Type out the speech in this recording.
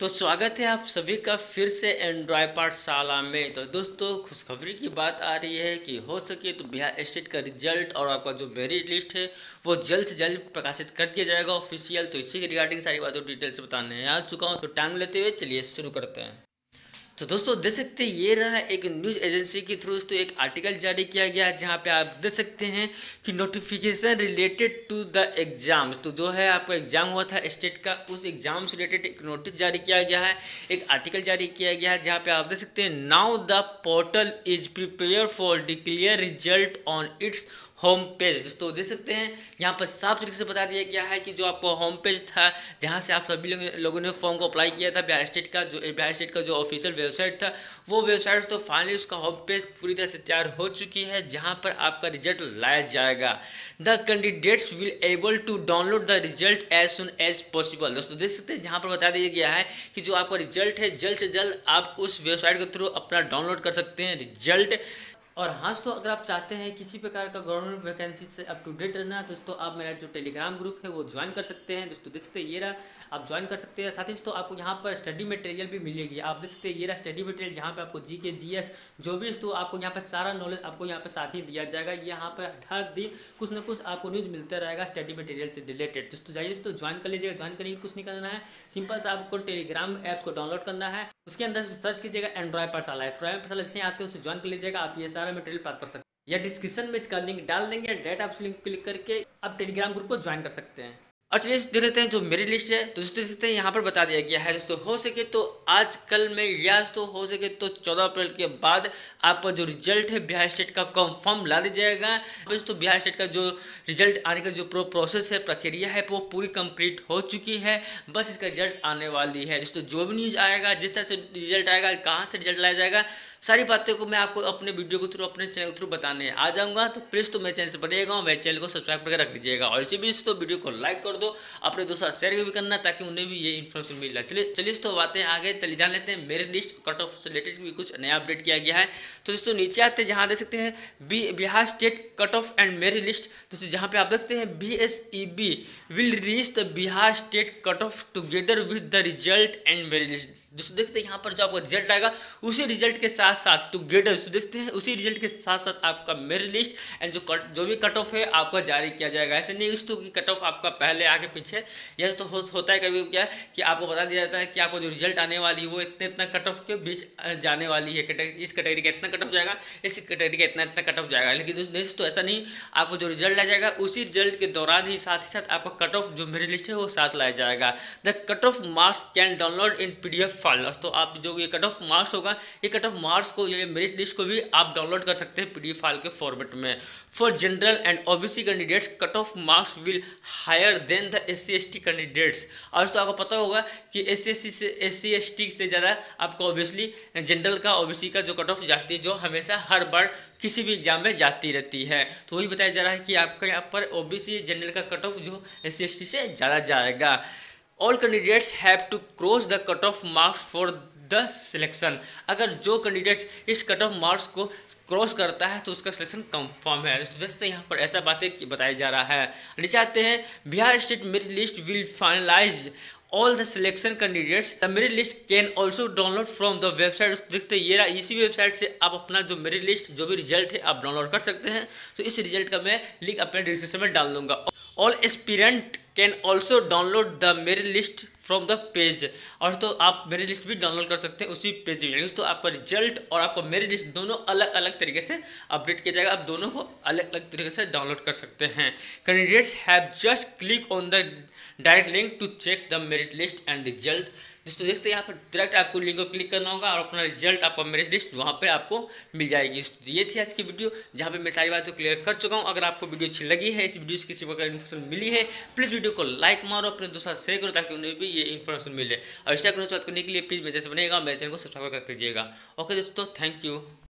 तो स्वागत है आप सभी का फिर से एंड्रॉयड पाठशाला में। तो दोस्तों खुशखबरी की बात आ रही है कि हो सके तो बिहार स्टेट का रिजल्ट और आपका जो मेरिट लिस्ट है वो जल्द से जल्द प्रकाशित कर दिया जाएगा ऑफिशियल। तो इसी के रिगार्डिंग सारी बातों डिटेल से बताने आ चुका हूँ। तो टाइम लेते हुए चलिए शुरू करते हैं। तो दोस्तों देख सकते हैं ये रहा एक न्यूज़ एजेंसी के थ्रू तो एक आर्टिकल जारी किया गया है जहाँ पे आप देख सकते हैं कि notification related to the exams. तो जो है आपका एग्जाम हुआ था स्टेट का, उस एग्जाम से रिलेटेड एक नोटिस जारी किया गया है, एक आर्टिकल जारी किया गया है जहाँ पे आप देख सकते हैं now the portal is prepare for declare result on its home page. दोस्तों देख सकते हैं यहाँ पर साफ तरीके से बता दिया गया है कि जो आपका होम पेज था जहाँ से आप सभी लोगों ने फॉर्म को अप्लाई किया था बिहार स्टेट का जो ऑफिशियल वेबसाइट था, वो वेबसाइट तो फाइनली उसका होम पेज पूरी तरह से तैयार हो चुकी है जहाँ पर आपका रिजल्ट लाया जाएगा। The candidates will able to download the result as soon as possible. दोस्तों देख सकते हैं जहाँ पर बता दिया गया है कि जो आपका रिजल्ट है जल्द से जल्द आप उस वेबसाइट के थ्रू अपना डाउनलोड कर सकते हैं रिजल्ट। और हाँ दोस्तों अगर आप चाहते हैं किसी प्रकार का गवर्नमेंट वैकेंसी से अप टू डेट रहना दोस्तों, आप मेरा जो टेलीग्राम ग्रुप है वो ज्वाइन कर सकते हैं। दोस्तों देख सकते हैं ये रहा, आप ज्वाइन कर सकते हैं। साथ ही दोस्तों आपको यहाँ पर स्टडी मटेरियल भी मिलेगी। आप देख सकते हैं ये रहा स्टडी मटेरियल जहाँ पे आपको जीके जीएस जो भी दोस्तों आपको यहाँ पर सारा नॉलेज आपको यहाँ पर साथ ही दिया जाएगा। यहाँ पर हर दिन कुछ ना कुछ आपको न्यूज़ मिलता रहेगा स्टडी मटेरियल से रिलेटेड। दोस्तों जाइए दोस्तों ज्वाइन कर लीजिएगा। ज्वाइन करने कुछ नहीं करना है, सिंपल से आपको टेलीग्राम ऐप्स को डाउनलोड करना है, उसके अंदर सर्च कीजिएगा एंड्रॉयड पाठशाला। एंड्रॉयड पाठशाला जैसे आते हैं उससे ज्वाइन कर लीजिएगा, आप ये सारा मटेरियल प्राप्त कर सकते हैं। या डिस्क्रिप्शन में इसका लिंक डाल देंगे, डायरेक्ट आप लिंक क्लिक करके आप टेलीग्राम ग्रुप को ज्वाइन कर सकते हैं। और चलिए देख लेते हैं जो मेरी लिस्ट है। तो दोस्तों देखते हैं यहाँ पर बता दिया गया है दोस्तों हो सके तो आज कल में या तो हो सके तो 14 अप्रैल के बाद आपका जो रिजल्ट है बिहार स्टेट का कंफर्म ला दिया जाएगा। दोस्तों बिहार स्टेट का जो रिजल्ट आने का जो प्रोसेस है, प्रक्रिया है, वो पूरी कंप्लीट हो चुकी है। बस इसका रिजल्ट आने वाली है। दोस्तों जो भी न्यूज़ आएगा, जिस तरह से रिजल्ट आएगा, कहाँ से रिजल्ट लाया जाएगा, सारी बातें को मैं आपको अपने वीडियो के थ्रू, अपने चैनल के थ्रू बताने आ जाऊंगा। तो प्लीज़ तो मेरे चैनल से बनिएगा, मेरे चैनल को सब्सक्राइब करके रख दीजिएगा। और इसी बीच तो वीडियो को लाइक कर दो, अपने दोस्तों शेयर भी करना ताकि उन्हें भी ये इन्फॉर्मेशन मिल जाए। चलिए तो बातें आगे चलिए जान लेते हैं। मेरे लिस्ट कट ऑफ से रिलेटेड भी कुछ नया अपडेट किया गया है। तो दोस्तों नीचे आते हैं जहाँ देख सकते हैं Bihar state cut off and merit list. दोस्तों जहाँ पे आप देखते हैं BSEB will reach the Bihar state cut off together with the result and merit list. दोस्तों देखते हैं यहाँ पर जो आपका रिजल्ट आएगा उसी रिजल्ट के साथ साथ टुगेदर, तो देखते हैं उसी रिजल्ट के साथ साथ आपका मेरिट लिस्ट एंड जो भी कट ऑफ है आपका जारी किया जाएगा। ऐसे नहीं दोस्तों कि कट ऑफ आपका पहले आगे पीछे, यह तो होता है कभी क्या कि आपको बता दिया जाता है कि आपको जो रिजल्ट आने वाली है वो इतना कट ऑफ के बीच जाने वाली है। इस कैटेगरी का इतना कट ऑफ जाएगा, इस कैटेगरी का इतना कट ऑफ जाएगा। लेकिन दोस्तों ऐसा नहीं, आपको जो रिजल्ट आ जाएगा उसी रिजल्ट के दौरान ही साथ आपका कट ऑफ जो मेरिट लिस्ट है वो साथ लाया जाएगा। The cut off marks can download in PDF file. तो आप जो ये कट ऑफ मार्क्स होगा, ये कट ऑफ मार्क्स को, ये मेरिट लिस्ट को भी आप डाउनलोड कर सकते हैं PDF फाइल के फॉर्मेट में। For general and OBC candidates cut off marks will higher than the SC/ST candidates. और तो आपको पता होगा कि SC/ST से ज़्यादा आपको ऑब्वियसली जनरल का, OBC का जो कट ऑफ जाती है, जो हमेशा हर बार किसी भी एग्जाम में जाती रहती है। तो वही बताया जा रहा है कि आपका यहाँ पर OBC जनरल का कट ऑफ जो SC/ST से ज़्यादा जाएगा। All candidates have to cross the cutoff marks for the selection। अगर जो कैंडिडेट्स इस कट ऑफ मार्क्स को क्रॉस करता है तो उसका सिलेक्शन कंफर्म है। तो दोस्तों यहाँ पर ऐसा बातें बताया जा रहा है। नीचे आते हैं Bihar state merit list will finalise all the selection candidates. The merit list can also download from the website. देखते हैं ये रहा, इसी वेबसाइट से आप अपना जो मेरिट लिस्ट जो भी रिजल्ट है आप डाउनलोड कर सकते हैं। तो इस रिजल्ट का मैं लिंक अपने डिस्क्रिप्शन में डाल दूंगा। All aspirant can also download the merit list from the page. और तो आप मेरिट लिस्ट भी डाउनलोड कर सकते हैं उसी पेज में। तो आपका रिजल्ट और आपका मेरिट लिस्ट दोनों अलग अलग तरीके से अपडेट किया जाएगा। आप दोनों को अलग अलग तरीके से डाउनलोड कर सकते हैं। Candidates have just click on the direct link to check the merit list and result. दोस्तों देखते हैं यहाँ पर डायरेक्ट आपको लिंक को क्लिक करना होगा और अपना रिजल्ट, आपका मेरिट लिस्ट वहाँ पे आपको मिल जाएगी। ये थी आज की वीडियो जहाँ पे मैं सारी बातें क्लियर कर चुका हूँ। अगर आपको वीडियो अच्छी लगी है, इस वीडियो से किसी प्रकार इन्फॉर्मेशन मिली है, प्लीज़ वीडियो को लाइक मारो, अपने दोस्तों शेयर करो ताकि उन्हें भी ये इन्फॉर्मेशन मिले। और इस तरह बात करने के लिए प्लीज़ मेरे जैसे बनेगा, मेरे चैनल को सब्सक्राइब कर दीजिएगा। ओके दोस्तों, थैंक यू।